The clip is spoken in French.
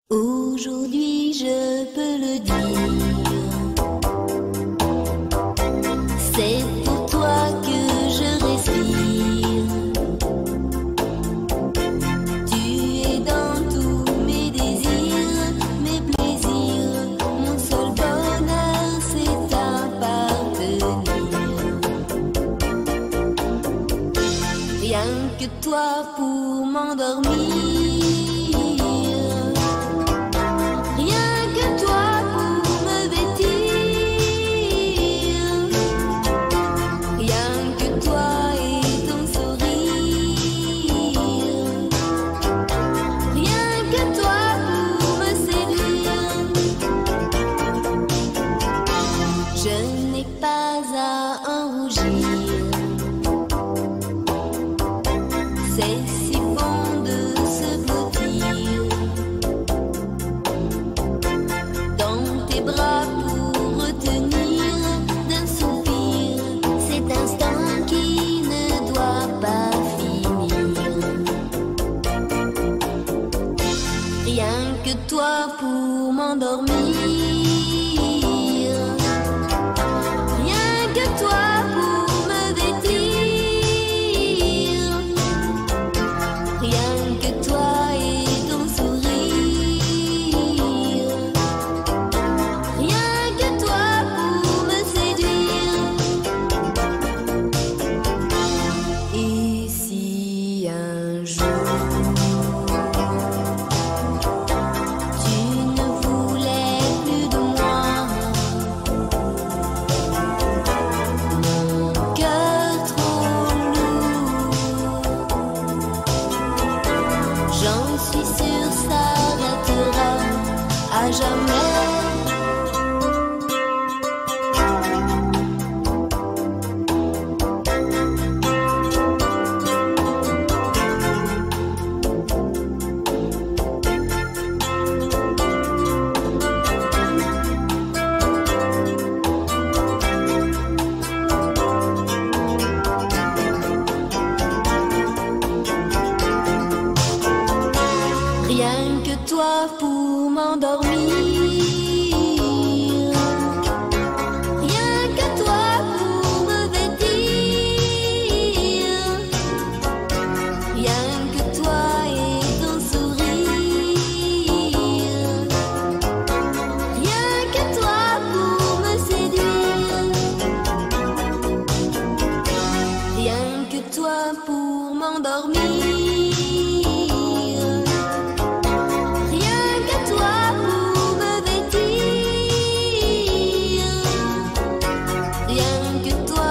Aujourd'hui je peux le dire, c'est pour toi que je respire. Tu es dans tous mes désirs, mes plaisirs, mon seul bonheur c'est t'appartenir. Rien que toi pour m'endormir. C'est si bon de se blottir dans tes bras pour retenir d'un soupir cet instant qui ne doit pas finir. Rien que toi pour m'endormir. Rien que toi pour me vêtir. Rien que toi et ton sourire. Rien que toi pour me séduire. Et si un jour tu ne voulais plus de moi, mon cœur trop lourd, j'en suis sûre, s'arrêtera à jamais. Rien que toi pour m'endormir. Rien que toi pour me vêtir. Rien que toi et ton sourire. Rien que toi pour me séduire. Rien que toi pour m'endormir. Rien que toi